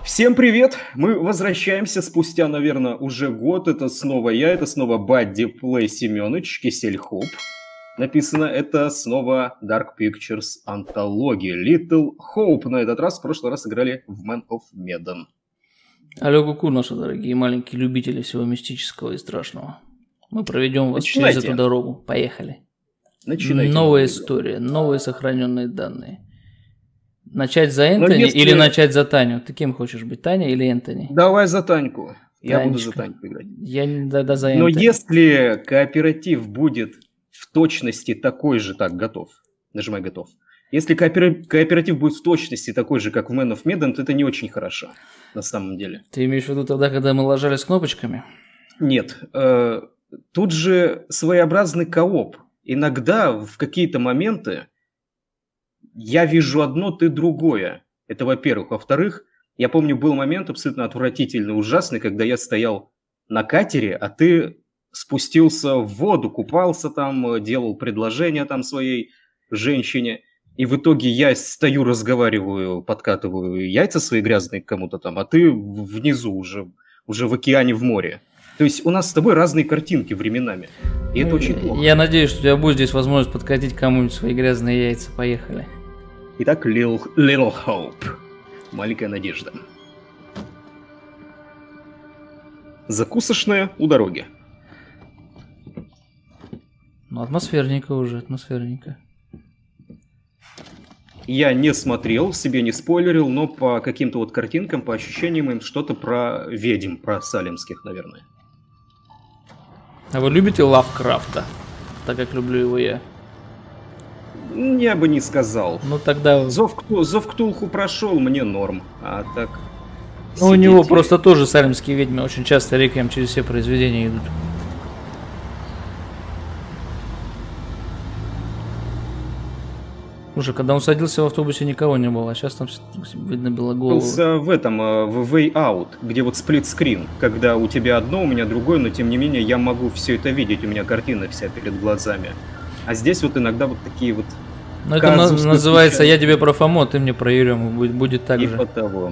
Всем привет! Мы возвращаемся спустя, наверное, уже год. Это снова я, это снова Бадди Плей Семёныч, Кисель Хоуп. Написано, это снова Dark Pictures антология. Little Hope. На этот раз, в прошлый раз играли в Man of Medan. Алло, куку, наши дорогие маленькие любители всего мистического и страшного. Мы проведем вас через эту дорогу. Поехали. Начинайте. Новая история, новые сохраненные данные. Начать за Энтони или начать за Таню? Ты кем хочешь быть, Таня или Энтони? Давай за Таньку. Я буду за Таньку играть. Да, за Энтони. Но если кооператив будет в точности такой же, так, готов. Нажимай готов. Если кооператив будет в точности такой же, как в Man of Medan, то это не очень хорошо, на самом деле. Ты имеешь в виду тогда, когда мы ложались кнопочками? Нет. Тут же своеобразный кооп. Иногда в какие-то моменты я вижу одно, ты другое. Это во-первых. Во-вторых, я помню, был момент абсолютно отвратительный, ужасный, когда я стоял на катере, а ты спустился в воду, купался там, делал предложение там своей женщине. И в итоге я стою, разговариваю, подкатываю яйца свои грязные к кому-то там, а ты внизу уже в океане, в море. То есть у нас с тобой разные картинки временами. И это очень плохо. Я надеюсь, что у тебя будет здесь возможность подкатить кому-нибудь свои грязные яйца. Поехали. Итак, Little Hope. Маленькая надежда. Закусочная у дороги. Ну, атмосферненько уже, атмосферненько. Я не смотрел, себе не спойлерил, но по каким-то вот картинкам, по ощущениям им что-то про ведьм, про салемских, наверное. А вы любите Лавкрафта? Так как люблю его я. Я бы не сказал. Ну тогда... Зов Ктулху прошел, мне норм. А так... Ну, у него просто тоже салемские ведьмы очень часто реквием через все произведения идут. Уже когда он садился в автобусе, никого не было, а сейчас там видно было голову. В этом, в Way Out, где вот сплит-скрин, когда у тебя одно, у меня другое, но тем не менее я могу все это видеть, у меня картина вся перед глазами. А здесь вот иногда вот такие вот... Ну это называется «Я тебе про Фомо, ты мне про Ерему», будет так же. Типа того.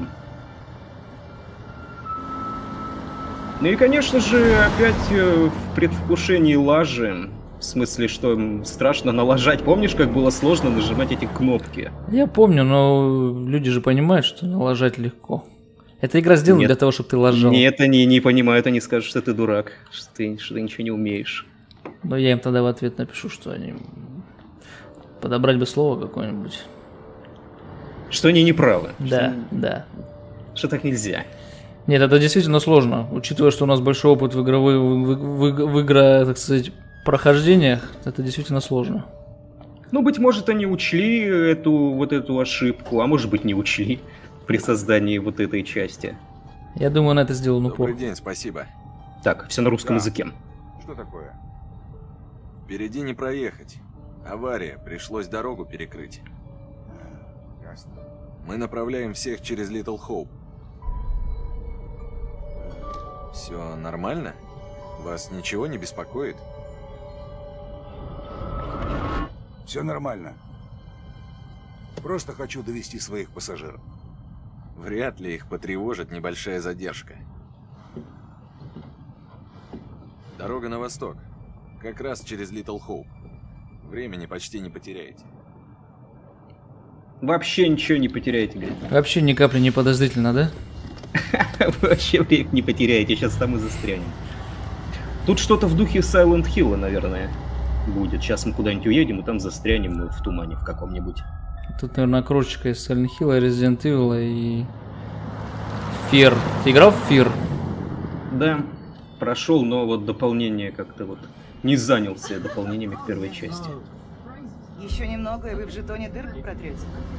Ну и конечно же, опять в предвкушении лажи. В смысле, что страшно налажать. Помнишь, как было сложно нажимать эти кнопки? Я помню, но люди же понимают, что налажать легко. Эта игра сделана для того, чтобы ты лажал. Нет, они не понимают, они скажут, что ты дурак, что ты ничего не умеешь. Но я им тогда в ответ напишу, что они... Подобрать бы слово какое-нибудь. Что они не правы. Да. Что так нельзя. Нет, это действительно сложно. Учитывая, что у нас большой опыт в игра, так сказать, прохождениях, это действительно сложно. Ну, быть может, они учли эту ошибку, а может быть, не учли при создании вот этой части. Я думаю, на это сделан упор. Добрый день, спасибо. Так, все на русском языке. Что такое? Впереди не проехать. Авария, пришлось дорогу перекрыть. Ясно. Мы направляем всех через Little Hope. Все нормально? Вас ничего не беспокоит? Все нормально. Просто хочу довести своих пассажиров. Вряд ли их потревожит небольшая задержка. Дорога на восток. Как раз через Little Hope. Времени почти не потеряете. Вообще ничего не потеряете, говорит. Вообще ни капли не подозрительно, да? Вообще время не потеряете, сейчас там и застрянем. Тут что-то в духе Silent Hill, наверное, будет. Сейчас мы куда-нибудь уедем, и там застрянем в тумане в каком-нибудь. Тут, наверное, окружечка из Silent Hill, Resident Evil и... Fear. Ты играл в Fear? Да, прошел, но вот дополнение как-то вот не занялся дополнениями к первой части. Еще немного, и вы в жетоне дырку протрете.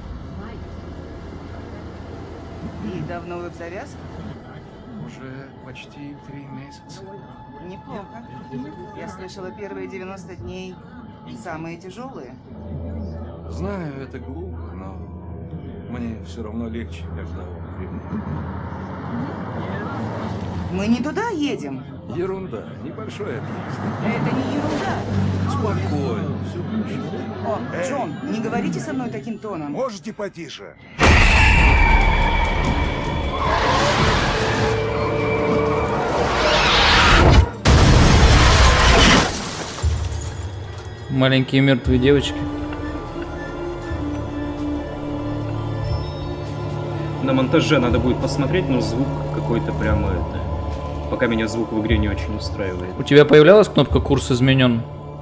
И давно вы в завязке? Уже почти 3 месяца. Неплохо. Я слышала, первые 90 дней самые тяжелые. Знаю, это глупо, но мне все равно легче, когда времени. Мы не туда едем. Ерунда, небольшой объезд. Это не ерунда. Спокойно, все хорошо. О, Джон, не говорите со мной таким тоном. Можете потише? Маленькие мертвые девочки. На монтаже надо будет посмотреть, но звук какой-то прямо это... Пока меня звук в игре не очень устраивает. У тебя появлялась кнопка «Курс изменен»?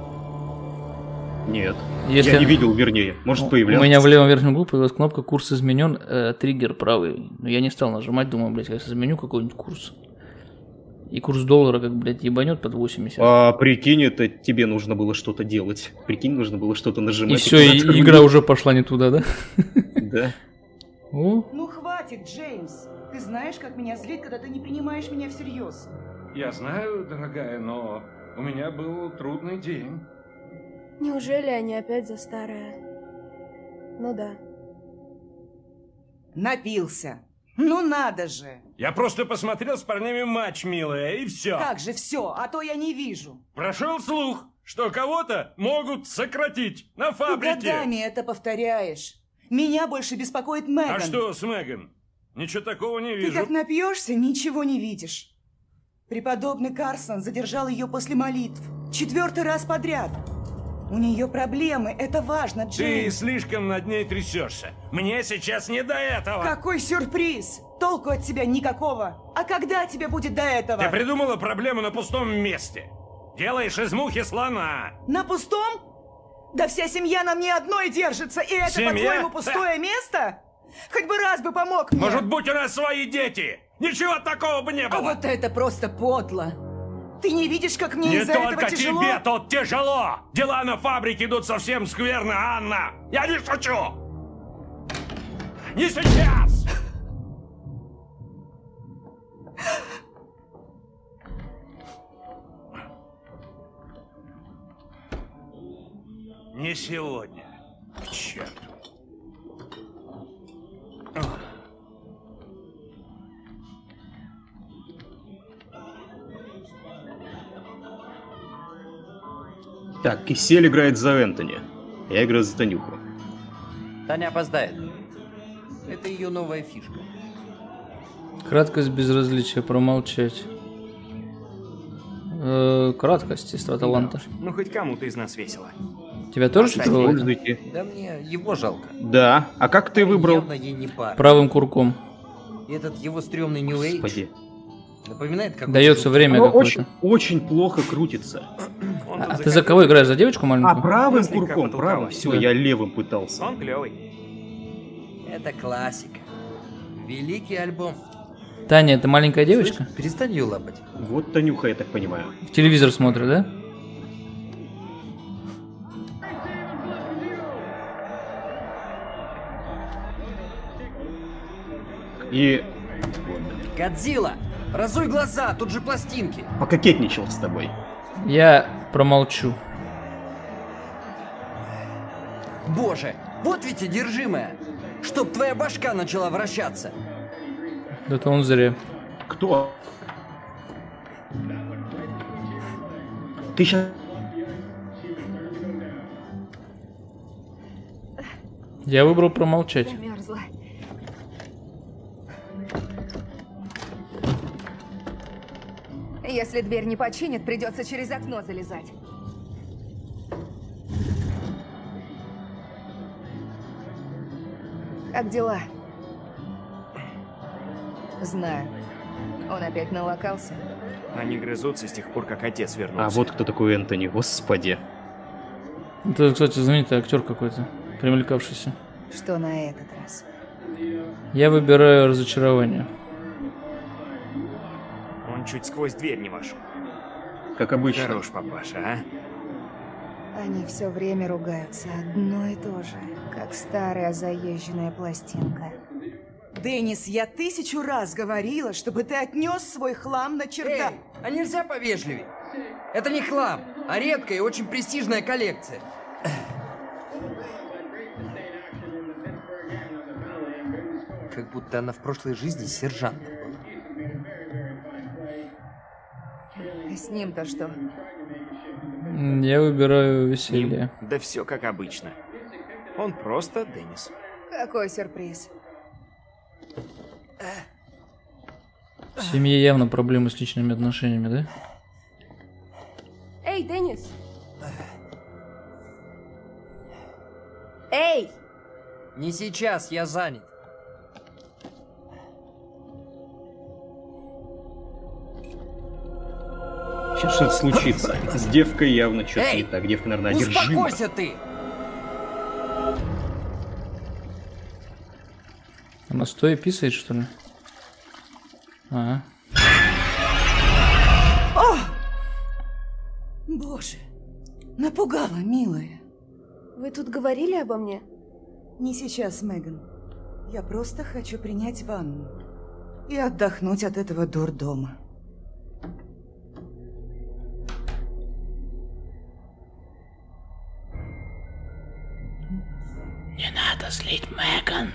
Нет. Если... Я не видел, вернее. Может, появлялась. У меня в левом верхнем углу появилась кнопка «Курс изменен», триггер правый. Но я не стал нажимать, думаю, блядь, если изменю какой-нибудь курс. И курс доллара, как, блядь, ебанет под 80. А прикинь, это тебе нужно было что-то делать. Прикинь, нужно было что-то нажимать. И все, и игра уже пошла не туда, да? Да. О. Ну хватит, Джеймс. Ты знаешь, как меня злит, когда ты не принимаешь меня всерьез. Я знаю, дорогая, но у меня был трудный день. Неужели они опять за старое? Ну да. Напился. Ну надо же. Я просто посмотрел с парнями матч, милая, и все. Как же все, а то я не вижу. Прошел слух, что кого-то могут сократить на Ты фабрике. годами это повторяешь. Меня больше беспокоит Меган. А что с Меган? Ничего такого не Ты вижу. как напьешься, ничего не видишь. Преподобный Карсон задержал ее после молитв. 4-й раз подряд. У нее проблемы, это важно, Ты Джеймс. слишком над ней трясешься. Мне сейчас не до этого. Какой сюрприз! Толку от тебя никакого. А когда тебе будет до этого? Ты придумала проблему на пустом месте. Делаешь из мухи слона. На пустом? Да вся семья на мне одной держится, и это, Семья? по-твоему, пустое место? Хоть бы раз бы помог мне. Может быть, у нас свои дети. Ничего такого бы не было. А вот это просто подло. Ты не видишь, как мне Не из-за этого только тяжело? тебе тут тяжело! Дела на фабрике идут совсем скверно, Анна! Я не шучу! Не сейчас! Не сегодня. К черту. Так, Кисель играет за Энтони. Я играю за Танюху. Таня опоздает. Это ее новая фишка. Краткость, безразличие, промолчать. Краткость, сестра таланта. Ну, хоть кому-то из нас весело. Тебя тоже трогает? Пользуйте. Да мне его жалко. Да. А как ты выбрал? Явно ей не пара. Правым курком. И этот его стрёмный New Age Господи. напоминает как Дается время Оно какое-то. очень, очень плохо крутится. А ты за кого играешь? За девочку А маленькую? правым Ну, слегка курком, потолковать. правым. Все, Да. я левым пытался. Он клевый. Это классика. Великий альбом. Таня, это маленькая девочка? Слышь, перестань ее лапать. Вот Танюха, я так понимаю. В телевизор смотрит, да? И Годзилла! Разуй глаза, тут же пластинки. пококетничал с тобой. Я промолчу. Боже, вот ведь одержимая. Чтоб твоя башка начала вращаться. Это он зря. Кто? Ты сейчас... Я выбрал промолчать. Замерзла. Если дверь не починит, придется через окно залезать. Как дела? Знаю. Он опять налокался. Они грызутся с тех пор, как отец вернулся. А вот кто такой Энтони, господи. Это, кстати, знаменитый актер какой-то, примелькавшийся. Что на этот раз? Я выбираю разочарование. Он чуть сквозь дверь не вошел. Как обычно. Хорош, папаша, а? Они все время ругаются, одно и то же, как старая заезженная пластинка. Деннис, я 1000 раз говорила, чтобы ты отнес свой хлам на чердак. Эй, а нельзя повежливее? Это не хлам, а редкая и очень престижная коллекция. Как будто она в прошлой жизни сержант. С ним-то что? Я выбираю веселье. Да все как обычно. Он просто Деннис. Какой сюрприз. В семье явно проблемы с личными отношениями, да? Эй, Деннис! Эй! Не сейчас, я занят. Сейчас что-то случится. С девкой явно что-то не так. Девка, наверное, одержима. Успокойся ты! Она стоя писает, что ли? Ага. О! Боже, напугала, милая. Вы тут говорили обо мне? Не сейчас, Меган. Я просто хочу принять ванну и отдохнуть от этого дурдома. Не надо злить Меган.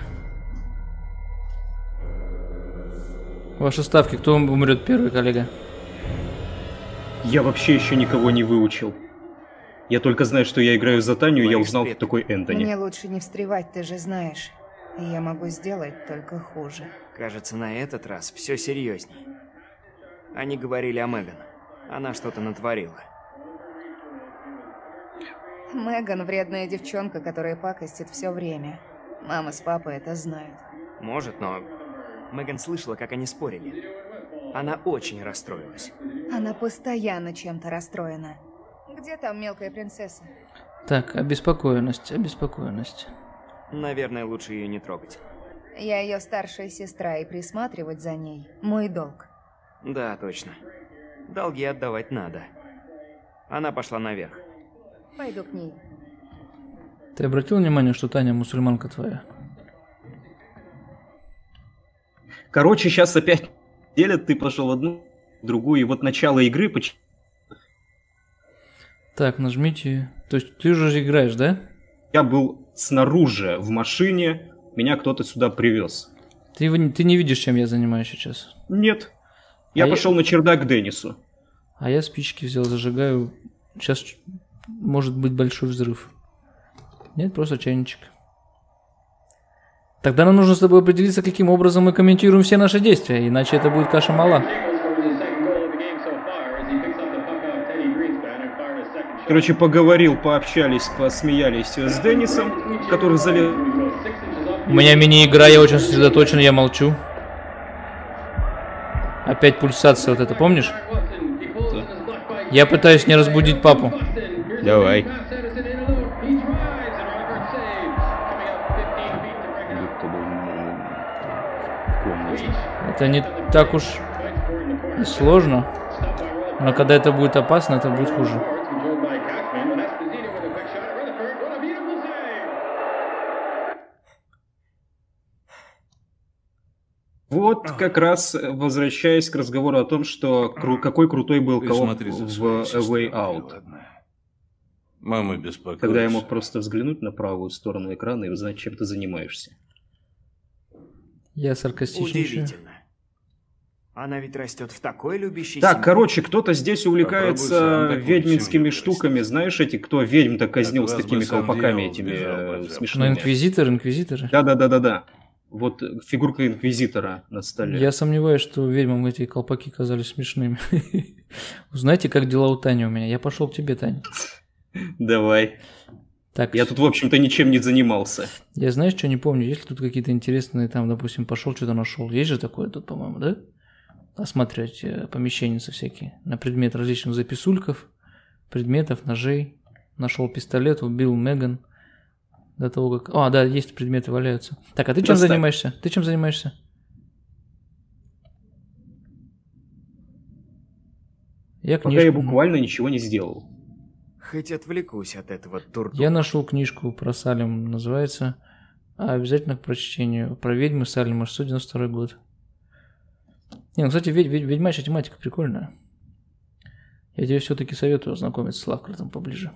Ваши ставки. Кто умрет первый, коллега? Я вообще еще никого не выучил. Я только знаю, что я играю за Таню, и я узнал, кто такой Энтони. Мне лучше не встревать, ты же знаешь. И я могу сделать только хуже. Кажется, на этот раз все серьезней. Они говорили о Меган. Она что-то натворила. Меган вредная девчонка, которая пакостит все время. Мама с папой это знают. Может, но Меган слышала, как они спорили. Она очень расстроилась. Она постоянно чем-то расстроена. Где там мелкая принцесса? Так, обеспокоенность, обеспокоенность. Наверное, лучше ее не трогать. Я ее старшая сестра, и присматривать за ней – мой долг. Да, точно. Долги отдавать надо. Она пошла наверх. Пойду к ней. Ты обратил внимание, что Таня мусульманка твоя? Короче, сейчас опять делят, ты пошел одну, другую, и вот начало игры... Так, нажмите... То есть ты уже играешь, да? Я был снаружи, в машине, меня кто-то сюда привез. Ты не видишь, чем я занимаюсь сейчас? Нет. Я пошел на чердак к Деннису. А я спички взял, зажигаю. Сейчас может быть большой взрыв. Нет, просто чайничек. Тогда нам нужно с тобой определиться, каким образом мы комментируем все наши действия, иначе это будет каша мала. Короче, поговорил, пообщались, посмеялись с Деннисом, который залез... У меня мини-игра, я очень сосредоточен, я молчу. Опять пульсация вот это, помнишь? Я пытаюсь не разбудить папу. Давай. Это не так уж и сложно. Но когда это будет опасно, это будет хуже. Вот как раз возвращаясь к разговору о том, что какой крутой был кооп в A Way Out. Мама беспокоится. Когда я мог просто взглянуть на правую сторону экрана и узнать, чем ты занимаешься. Я саркастичничаю. Удивительно. Она ведь растет в такой любящей Так, семье. короче, кто-то здесь увлекается ведьминскими штуками. Знаешь, эти, кто ведьм-то казнил с такими колпаками этими смешными? Ну, инквизиторы. Да. Вот фигурка инквизитора на столе. Я сомневаюсь, что ведьмам эти колпаки казались смешными. Узнаете, как дела у Тани у меня? Я пошел к тебе, Таня. Давай. Так, я тут, в общем-то, ничем не занимался. Я, знаешь, что не помню? Есть ли тут какие-то интересные, там, допустим, пошел, что-то нашел? Есть же такое тут, по-моему, да? Осматривать помещения всякие. На предмет различных записульков, предметов, ножей. Нашел пистолет, убил Меган. До того, как... А, да, есть предметы, валяются. Так, а ты чем занимаешься? Ты чем занимаешься? Пока я буквально ничего не сделал. Хоть отвлекусь от этого дурдома. Я нашел книжку про Салем, называется «Обязательно к прочтению». Про ведьмы Салема, 692 год. Не, ну, кстати, ведьмачья тематика прикольная. Я тебе все-таки советую ознакомиться с Лавкрафтом поближе.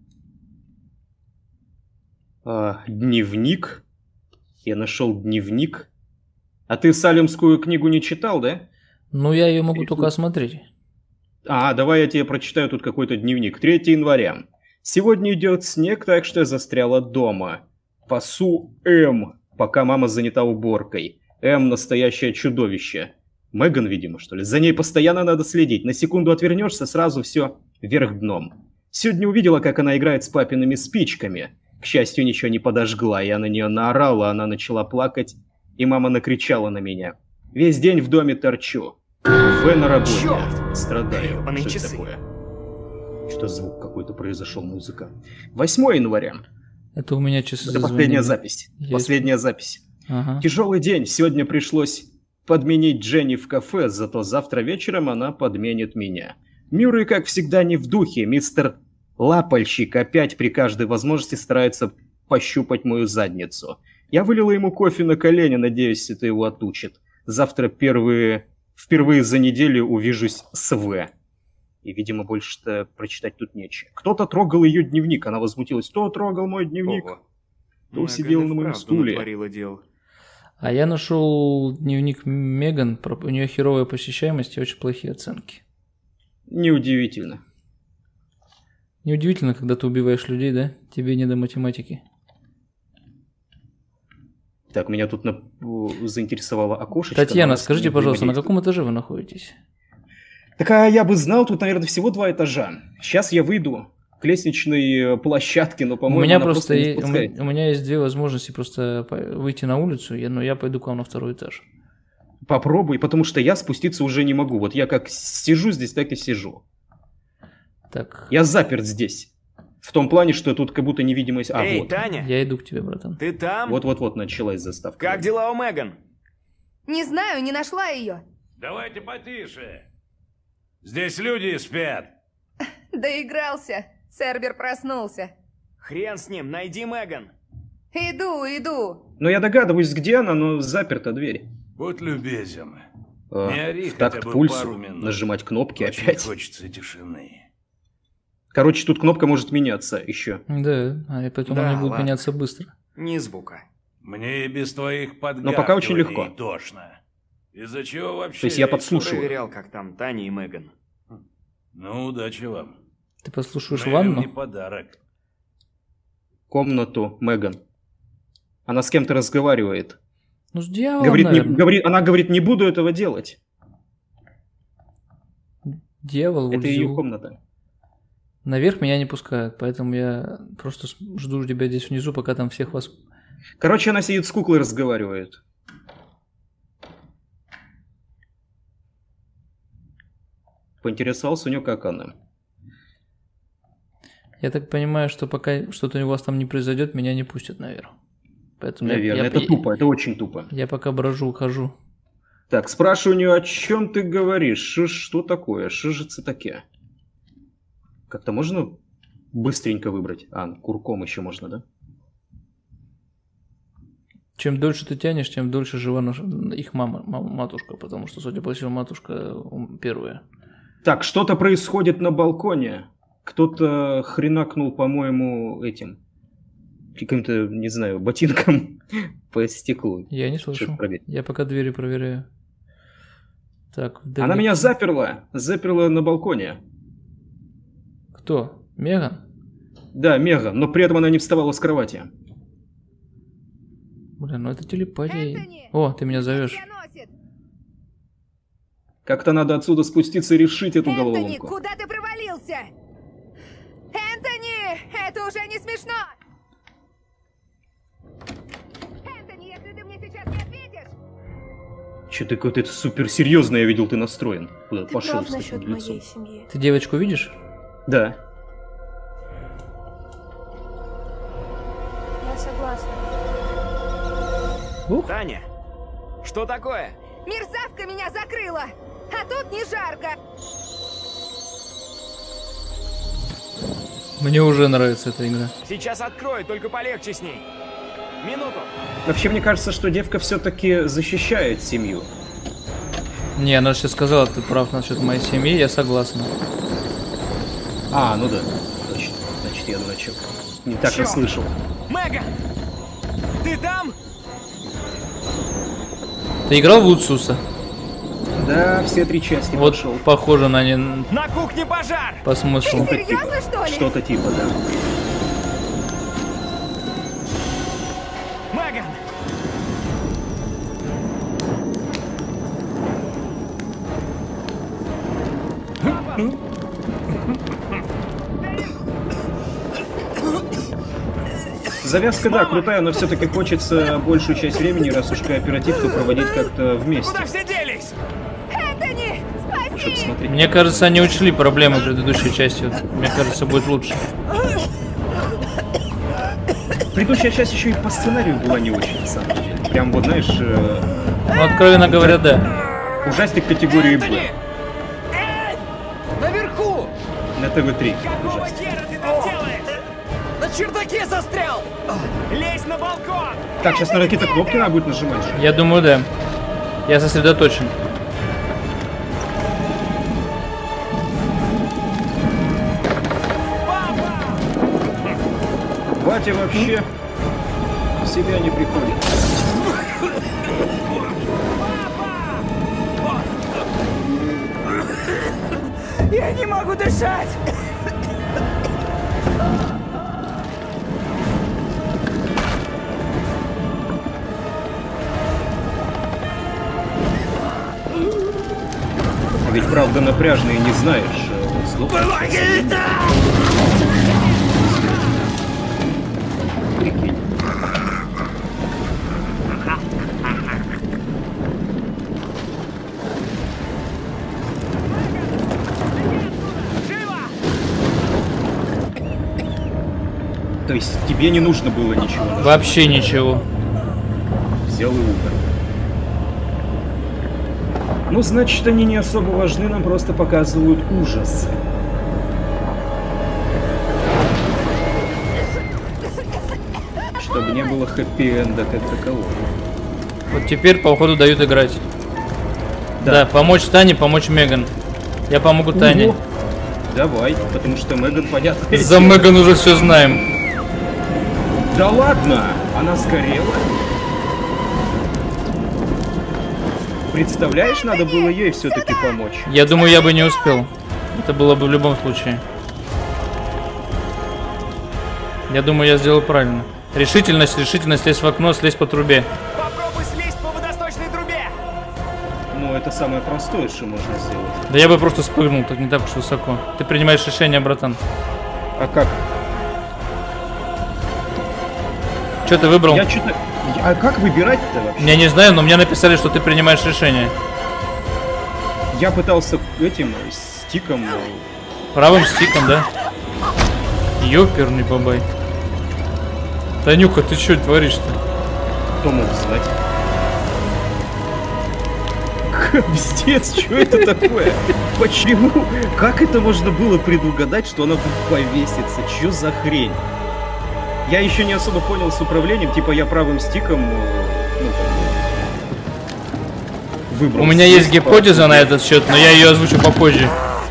Дневник? Я нашел дневник. А ты Салемскую книгу не читал, да? Ну, я ее могу только осмотреть. Давай я тебе прочитаю тут какой-то дневник. 3 января. Сегодня идет снег, так что я застряла дома. Пасу М, пока мама занята уборкой. М настоящее чудовище. Меган, видимо, что ли? За ней постоянно надо следить. На секунду отвернешься, сразу все вверх дном. Сегодня увидела, как она играет с папиными спичками. К счастью, ничего не подожгла. Я на нее наорала, она начала плакать, и мама накричала на меня. Весь день в доме торчу. На работе. Чёрт! Страдаю. Гребаные Что это часы. такое? Что звук какой-то произошел, музыка. 8 января. Это у меня часы Это последняя зазвонили. запись. Есть. Последняя запись. Ага. Тяжелый день. Сегодня пришлось подменить Дженни в кафе, зато завтра вечером она подменит меня. Мюррей, как всегда, не в духе. Мистер Лапальщик опять при каждой возможности старается пощупать мою задницу. Я вылила ему кофе на колени, надеюсь, это его отучит. Завтра впервые за неделю увижусь с В. И, видимо, больше-то прочитать тут нечего. Кто-то трогал ее дневник, она возмутилась. Кто трогал мой дневник? Ого. Кто сидел на моем стуле? Натворила дело. А я нашел дневник Меган, у нее херовая посещаемость и очень плохие оценки. Неудивительно. Неудивительно, когда ты убиваешь людей, да? Тебе не до математики. Так, меня тут заинтересовало окошечко. Татьяна, Надо скажите, с ним пожалуйста, на выглядеть. каком этаже вы находитесь? Так, а я бы знал, тут, наверное, всего 2 этажа. Сейчас я выйду к лестничной площадке, но, У по-моему, меня она просто не спускает. у меня есть 2 возможности просто выйти на улицу, но я пойду к вам на 2-й этаж. Попробуй, потому что я спуститься уже не могу. Вот я как сижу здесь, так и сижу. Так. Я заперт здесь. В том плане, что тут как будто невидимость... А, Эй, вот. Таня! Я иду к тебе, братан. Ты там? Вот-вот-вот началась заставка. Как дела у Меган? Не знаю, не нашла ее. Давайте потише. Здесь люди спят. Доигрался. Цербер проснулся. Хрен с ним, найди Меган. Иду. Ну, я догадываюсь, где она, но заперта дверь. Будь любезен. Не ори В такт хотя бы пульсу пару минут. нажимать кнопки Очень опять. хочется тишины. Короче, тут кнопка может меняться еще. Да, и поэтому Да, она будет ладно. меняться быстро. Ни звука. Мне и без твоих подгавкиваний пока очень легко. тошно. Из-за чего вообще... То есть я здесь? подслушиваю. Проверял, как там Таня и Меган. Ну, удачи вам. Ты послушаешь Меган ванну? не подарок. Комнату Меган. Она с кем-то разговаривает. Ну, с дьяволом, наверное. Она говорит, не буду этого делать. Дьявол, Это ее Вульзу. комната. Наверх меня не пускают, поэтому я просто жду тебя здесь внизу, пока там всех вас... Короче, она сидит с куклой и разговаривает. Поинтересовался у нее, как она. Я так понимаю, что пока что-то у вас там не произойдет, меня не пустят наверх. Поэтому Наверное, это тупо, это очень тупо. Я пока брожу, хожу. Так, спрашиваю у нее, о чем ты говоришь? Что такое? Что же это такое? Как-то можно быстренько выбрать? А, курком еще можно, да? Чем дольше ты тянешь, тем дольше жива их матушка, потому что, судя по всему, матушка первая. Так, что-то происходит на балконе. Кто-то хренакнул, по-моему, этим... каким-то, не знаю, ботинком по стеклу. Я не слышу. Я пока двери проверяю. Так, она меня заперла. Заперла на балконе. Кто? Меган? Да, Меган, но при этом она не вставала с кровати. Блин, ну это телепатия. О, ты меня зовешь. Как-то надо отсюда спуститься и решить эту Энтони, головоломку. куда ты провалился? Энтони, это уже не смешно. Энтони, если ты мне сейчас не ответишь... Че ты какой-то суперсерьезный, я видел, ты настроен. Куда Ты пошел прав с таким насчет лицом? моей семьи. Ты девочку видишь? Да. Я согласна. Таня, что такое? Мерзавка меня закрыла, а тут не жарко. Мне уже нравится эта игра. Сейчас открою, только полегче с ней. Минуту. Вообще, мне кажется, что девка все-таки защищает семью. Не, она сейчас сказала, ты прав насчет моей семьи, я согласна. А, ну да, точно. Значит, я дурачок. Не так Чёрт! расслышал. Меган! Ты там? Ты играл в Уцуса? Да, все 3 части Вот пошел. похоже на не... На кухне пожар! По смыслу. Ты серьезно, что ли? Что-то типа, да. Меган! Завязка, да, крутая, но все-таки хочется большую часть времени, раз уж кооператив, то проводить как-то вместе. Куда все делись? Энтони, Чтоб спаси! смотреть. Мне кажется, они учли проблемы предыдущей части. Вот, мне кажется, будет лучше. Предыдущая часть еще и по сценарию была не очень, на самом деле. Прям вот, знаешь, Ну, откровенно говоря, да. ужастик категории Б. Наверху! На ТВ-3 Какого ужастик. хера ты там делаешь? На чердаке застрял! Лезь на балкон! Так, сейчас на какие-то кнопки надо будет нажимать. же. Я думаю, да. Я сосредоточен. Батя вообще в себя не приходит. Я не могу дышать! Ведь правда напряжно и не знаешь. Прикинь. То есть тебе не нужно было ничего нажать. Вообще ничего. Взял и умер. Ну, значит, они не особо важны, нам просто показывают ужас. Чтобы не было хэппи-энда как такового. Вот теперь, по уходу, дают играть. Да, помочь Тане, помочь Меган. Я помогу Тане. Ого. Давай, потому что Меган, понятно. За Меган уже все знаем. Да ладно, она сгорела. Представляешь, надо было ей все-таки помочь. Я думаю, я бы не успел. Это было бы в любом случае. Я думаю, я сделал правильно. Решительность, решительность, лезь в окно, слезь по трубе. Попробуй слезть по водосточной трубе! Ну, это самое простое, что можно сделать. Да я бы просто спрыгнул, так не так уж высоко. Ты принимаешь решение, братан. А как? Что ты выбрал? Я что-то... А как выбирать-то вообще? Я не знаю, но мне написали, что ты принимаешь решение. Я пытался этим стиком... Правым стиком, да? Ёперный бабай. Танюха, ты что творишь-то? Кто мог знать? Пиздец, что это такое? Почему? Как это можно было предугадать, что она тут повесится? Чё за хрень? Я еще не особо понял с управлением, типа я правым стиком, выбрал. У меня есть гипотеза на этот счет, но я ее озвучу попозже.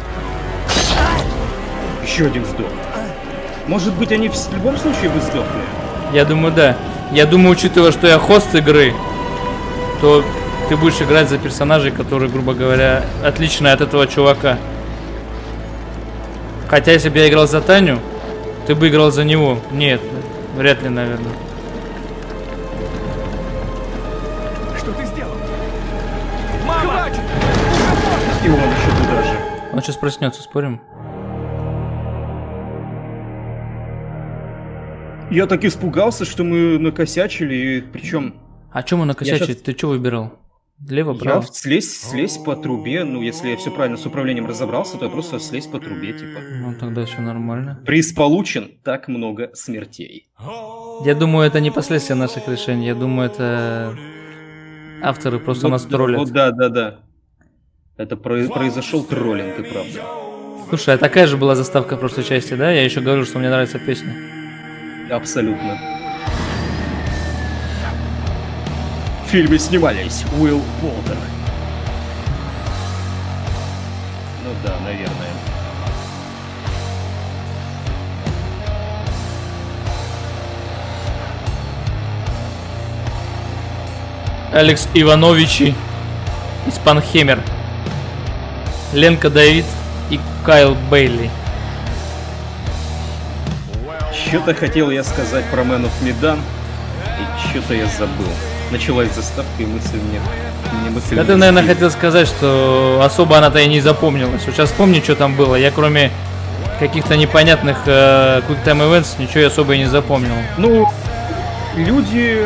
Еще один сдох. Может быть, они в любом случае бы сдохли? Я думаю, да. Я думаю, учитывая, что я хост игры, то ты будешь играть за персонажей, которые, грубо говоря, отличные от этого чувака. Хотя, если бы я играл за Таню, ты бы играл за него. Нет, вряд ли, наверное. Что ты сделал? Мама! И он еще туда же. Он сейчас проснется, спорим? Я так испугался, что мы накосячили, и причем... А чё мы накосячили? щас... Ты что выбирал? Лево, право? Я слезть по трубе, ну если я все правильно с управлением разобрался, то я просто слезть по трубе, типа. Ну тогда все нормально. Приз получен, так много смертей. Я думаю, это не последствия наших решений, я думаю, это авторы просто Вот, нас троллят. Вот да. Это произошел троллинг, и правда. Слушай, а такая же была заставка в прошлой части, да? Я еще говорю, что мне нравится песня. Абсолютно. В фильме снимались Уилл Полтер. Ну да, наверное. Алекс Ивановичи из Панхемер. Ленка Давид и Кайл Бейли. Что-то хотел я сказать про Man of Medan, и что-то я забыл. Началась заставка, и мысль мне Да ты, наверное, хотел сказать, что особо она-то и не запомнилась. Вот сейчас вспомни, что там было. Я кроме каких-то непонятных Quick Time Events ничего я особо и не запомнил. Ну, люди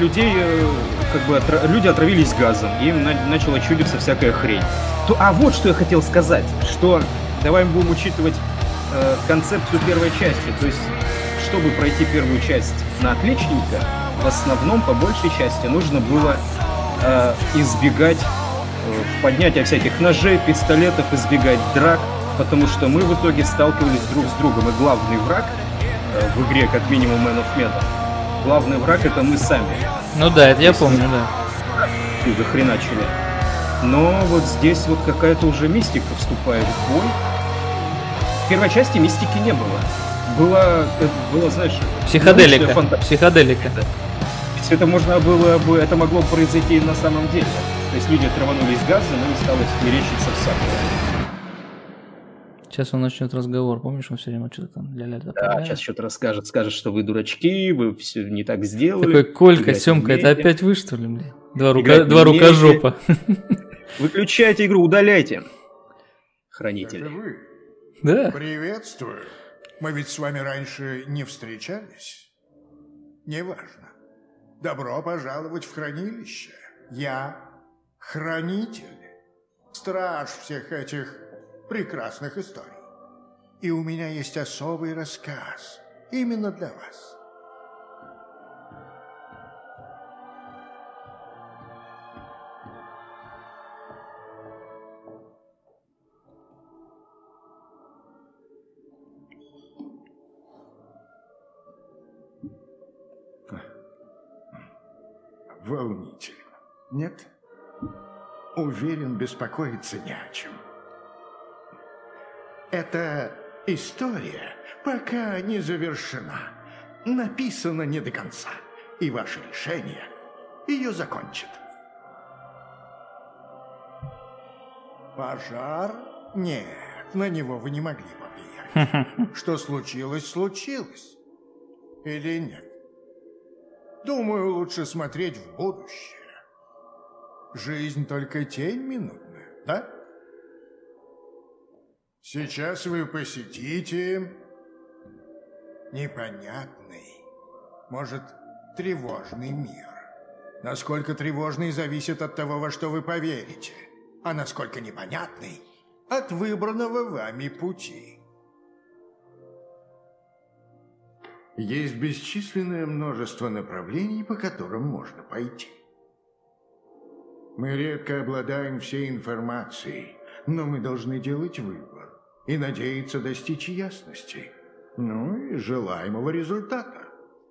отравились газом, им начала чудиться всякая хрень. А вот что я хотел сказать, что давай мы будем учитывать концепцию первой части. То есть, чтобы пройти первую часть на отличника, в основном, по большей части, нужно было избегать поднятия всяких ножей, пистолетов, избегать драк, потому что мы в итоге сталкивались друг с другом. И главный враг в игре, как минимум Man of Medan, главный враг — это мы сами. Ну да, это я помню, да. До хреначили. Но вот здесь вот какая-то уже мистика вступает в бой. В первой части мистики не было. Было, знаешь... Психоделика. Психоделика. То есть это могло произойти на самом деле. То есть люди траванулись газом и стало мерещиться всякое. Сейчас он начнет разговор, помнишь, он все время что-то там ля-ля-ля. Да, сейчас что-то расскажет, скажет, что вы дурачки, вы все не так сделали. Такой Колька, Семка, это опять вы, что ли, блин? Два рукожопа. Выключайте игру, удаляйте. Хранители. Это вы? Да. Приветствую. Мы ведь с вами раньше не встречались. Неважно. Добро пожаловать в хранилище. Я хранитель, страж всех этих прекрасных историй. И у меня есть особый рассказ именно для вас. Волнительно, нет? Уверен, беспокоиться не о чем. Эта история пока не завершена, написана не до конца, и ваше решение ее закончит. Пожар? Нет, на него вы не могли повлиять. Что случилось, случилось. Или нет? Думаю, лучше смотреть в будущее. Жизнь только тень минутная, да? Сейчас вы посетите непонятный, может, тревожный мир. Насколько тревожный зависит от того, во что вы поверите, а насколько непонятный — от выбранного вами пути. Есть бесчисленное множество направлений, по которым можно пойти. Мы редко обладаем всей информацией, но мы должны делать выбор и надеяться достичь ясности, ну и желаемого результата.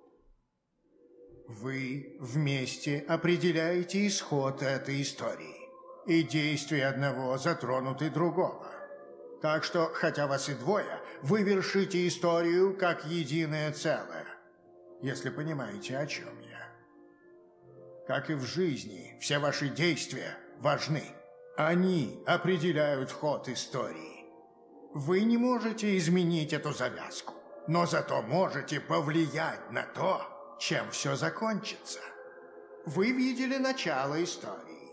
Вы вместе определяете исход этой истории, и действия одного затронуты другого. Так что, хотя вас и двое, вы вершите историю как единое целое, если понимаете, о чем я. Как и в жизни, все ваши действия важны. Они определяют ход истории. Вы не можете изменить эту завязку, но зато можете повлиять на то, чем все закончится. Вы видели начало истории.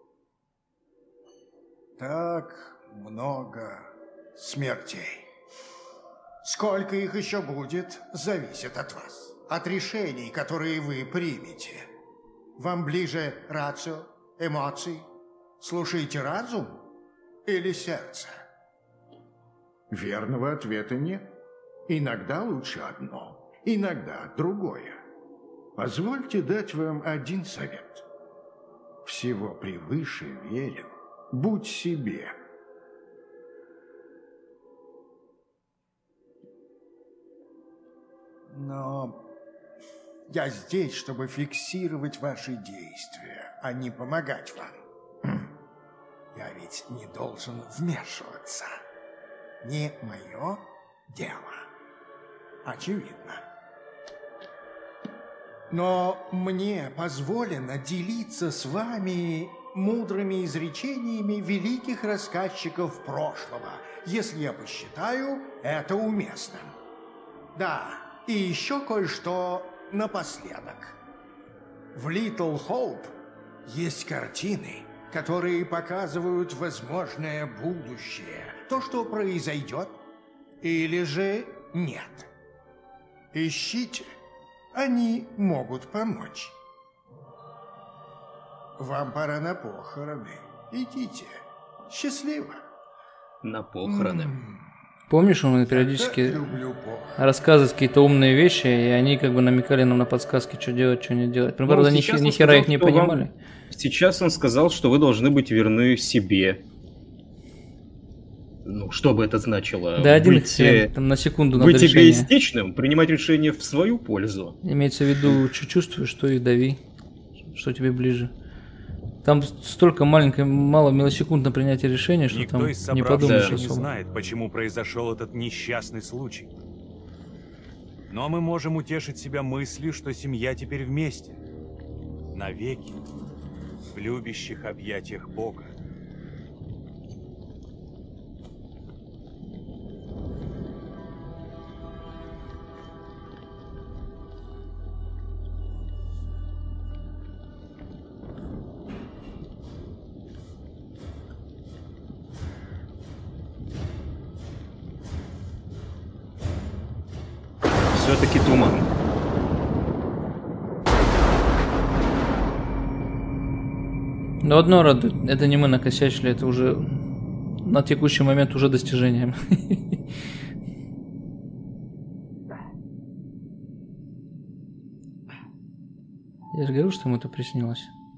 Так много смертей. Сколько их еще будет, зависит от вас, от решений, которые вы примете. Вам ближе рацио, эмоции? Слушаете разум или сердце? Верного ответа нет. Иногда лучше одно, иногда другое. Позвольте дать вам один совет. Всего превыше верен. Будь себе. Но я здесь, чтобы фиксировать ваши действия, а не помогать вам. Я ведь не должен вмешиваться. Не мое дело. Очевидно. Но мне позволено делиться с вами мудрыми изречениями великих рассказчиков прошлого, если я посчитаю это уместным. Да, и еще кое-что напоследок. В Little Hope есть картины, которые показывают возможное будущее, то, что произойдет, или же нет. Ищите, они могут помочь. Вам пора на похороны. Идите. Счастливо. На похороны. Помнишь, он периодически рассказывает какие-то умные вещи, и они как бы намекали нам на подсказки, что делать, что не делать. Ну, правда, ни хера их не понимали. Сейчас он сказал, что вы должны быть верны себе. Ну, что бы это значило? Да, один там на секунду надо быть решение. эгоистичным, принимать решения в свою пользу. Имеется в виду, что чувствуешь, то и дави, что тебе ближе. Там столько мало миллисекунд на принятие решения, что никто там из не подумаешь не особо. знает, почему произошел этот несчастный случай. Но мы можем утешить себя мыслью, что семья теперь вместе. Навеки. В любящих объятиях Бога. Все-таки туман. Но одно радует, это не мы накосячили, это уже на текущий момент уже достижением. Я же говорил, что ему это приснилось.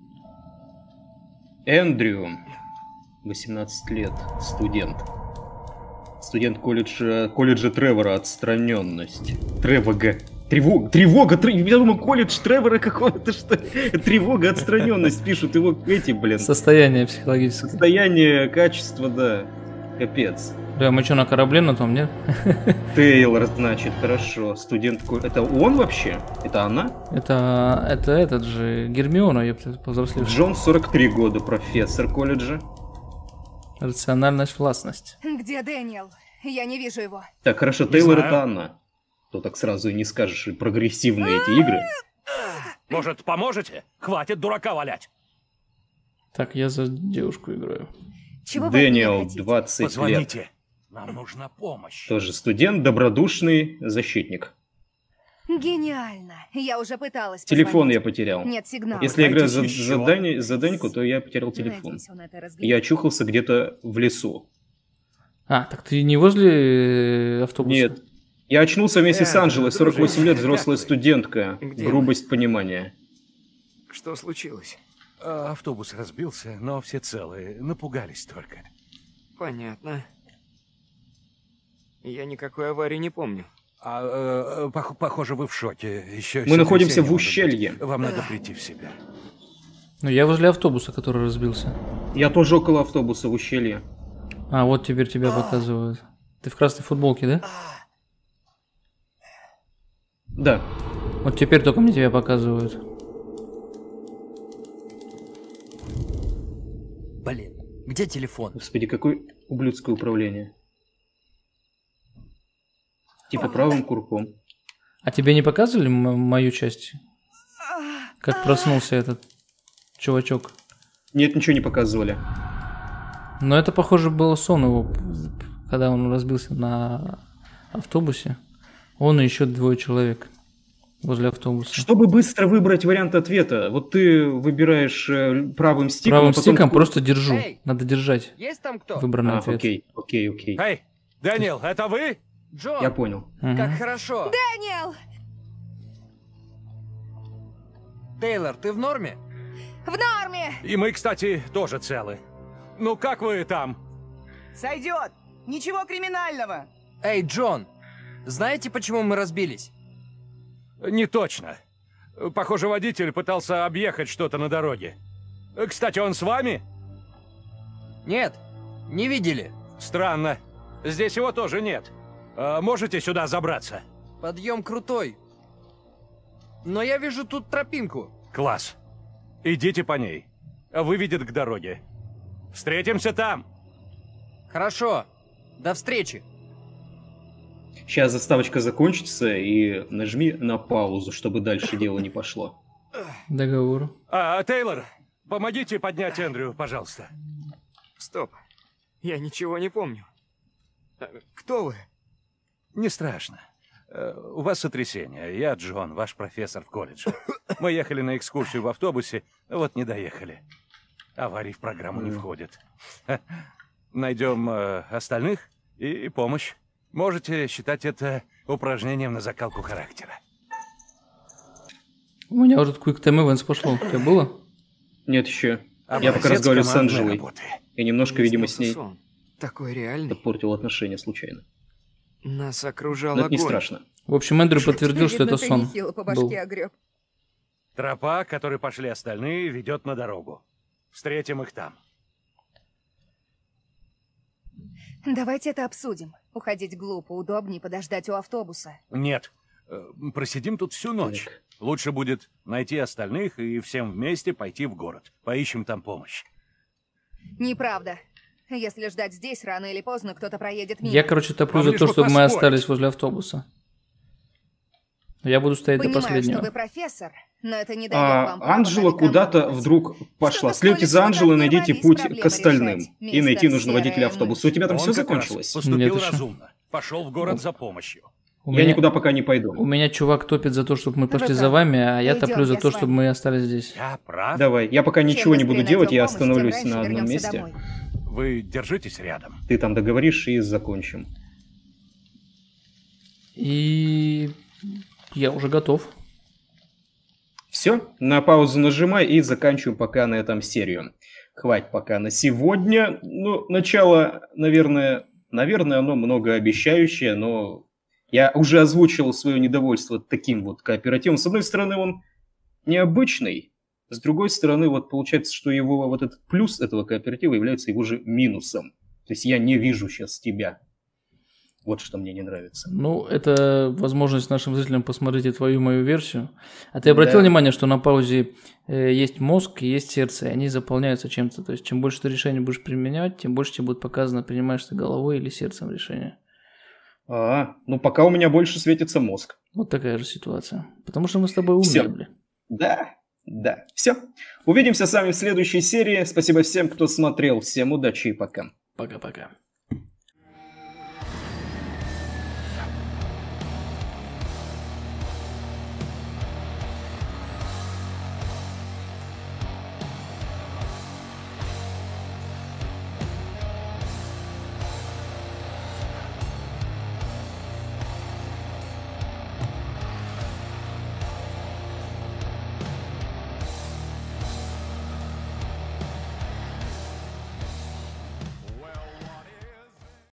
Эндрю, 18 лет, студент. Студент колледжа Тревора, отстраненность. Тревога, я думаю, колледж Тревора какого-то, что тревога, отстраненность пишут его эти, блин. Состояние психологическое. Состояние, качество, да. Капец. Да, мы что, на корабле на том, нет? Тейлор, значит, хорошо. Студент... Это он вообще? Это она? Это этот же, Гермиона, ёпта, повзрослевший. Джон, 43 года, профессор колледжа. Рациональность, властность. Где Дэниел? Я не вижу его. Так, хорошо, Тейлор это она. То так сразу и не скажешь, и прогрессивные эти игры. Может, поможете? Хватит дурака валять. Так, я за девушку играю. Чего Дэниел, 20 Позвоните. лет. Нам нужна помощь. Тоже студент, добродушный защитник. Гениально. Я уже пыталась Телефон позвонить. я потерял. Нет сигнала. Если я играю за Даньку, то я потерял телефон. Надеюсь, он это разглядит. Я очухался где-то в лесу. А, так ты не возле автобуса? Нет. Я очнулся вместе с Анжелой, 48 лет, взрослая студентка. Где Грубость понимания. Что случилось? Автобус разбился, но все целые. Напугались только. Понятно. Я никакой аварии не помню. Похоже, вы в шоке. Еще Мы находимся в ущелье. Вам надо прийти в себя. Ну, я возле автобуса, который разбился. Я тоже около автобуса в ущелье. А, вот теперь тебя показывают. Ты в красной футболке, да? Да. Вот теперь только мне тебя показывают. Блин, где телефон? Господи, какое ублюдское управление. Типа правым курком. А тебе не показывали мою часть? Как проснулся этот чувачок? Нет, ничего не показывали. Но это, похоже, был сон его, когда он разбился на автобусе. Он и еще двое человек возле автобуса. Чтобы быстро выбрать вариант ответа, вот ты выбираешь правым стиком. Правым а потом... стиком просто держу. Надо держать. Есть там кто? Выбранный ответ. Окей. Эй, Дэниел, это вы? Джон! Я понял. Как хорошо. Дэниел! Тейлор, ты в норме? В норме! И мы, кстати, тоже целы. Ну как вы там? Сойдет! Ничего криминального! Эй, Джон! Знаете, почему мы разбились? Не точно. Похоже, водитель пытался объехать что-то на дороге. Кстати, он с вами? Нет, не видели. Странно. Здесь его тоже нет. Можете сюда забраться? Подъем крутой. Но я вижу тут тропинку. Класс. Идите по ней. Выведет к дороге. Встретимся там. Хорошо. До встречи. Сейчас заставочка закончится, и нажми на паузу, чтобы дальше дело не пошло. Договор. Тейлор, помогите поднять Эндрю, пожалуйста. Стоп. Я ничего не помню. Кто вы? Не страшно. У вас сотрясение. Я Джон, ваш профессор в колледже. Мы ехали на экскурсию в автобусе, вот не доехали. Аварий в программу не входит. Найдем остальных и помощь. Можете считать это упражнением на закалку характера. У меня уже Quick Time Events пошло. У тебя было? Нет еще. Я пока разговариваю с Анджелой. И немножко, видимо, с ней такой реальный. попортил отношения случайно. Нас окружал Но это не огонь. страшно. В общем, Эндрю подтвердил, что это сон по был. башке огреб. Тропа, которой пошли остальные, ведет на дорогу. Встретим их там. Давайте это обсудим. Уходить глупо, удобнее подождать у автобуса. Нет. Просидим тут всю ночь. Лучше будет найти остальных и всем вместе пойти в город. Поищем там помощь. Неправда. Если ждать здесь, рано или поздно кто-то проедет мимо. Я, короче, топлю за то, чтобы мы остались возле автобуса. Я буду стоять до последнего. Что вы профессор, но это не дает вам Анджела куда-то вдруг пошла. Следуйте за Анджелой и найдите путь к остальным. И найти нужно водителя автобуса. У тебя там все закончилось? Поступил разумно. Пошел в город за помощью. Я никуда пока не пойду. У меня чувак топит за то, чтобы мы пошли за вами, а я топлю за то, чтобы мы остались здесь. Я прав. Давай, я пока ничего не буду делать, я остановлюсь на одном месте. Вы держитесь рядом. Ты там договоришь и закончим. И я уже готов. Все, на паузу нажимай и заканчиваем пока на этом серию. Хватит пока на сегодня. Ну, начало, наверное, оно многообещающее, но я уже озвучил свое недовольство таким вот кооперативом. С одной стороны, он необычный, с другой стороны, вот получается, что его вот этот плюс этого кооператива является его же минусом. То есть я не вижу сейчас тебя. Вот что мне не нравится. Ну, это возможность нашим зрителям посмотреть твою и мою версию. А ты обратил внимание, что на паузе есть мозг и есть сердце, и они заполняются чем-то. То есть, чем больше ты решений будешь применять, тем больше тебе будет показано, принимаешь ты головой или сердцем решение. Ну пока у меня больше светится мозг. Вот такая же ситуация. Потому что мы с тобой умные были. Да. Все. Увидимся с вами в следующей серии. Спасибо всем, кто смотрел. Всем удачи и пока. Пока-пока.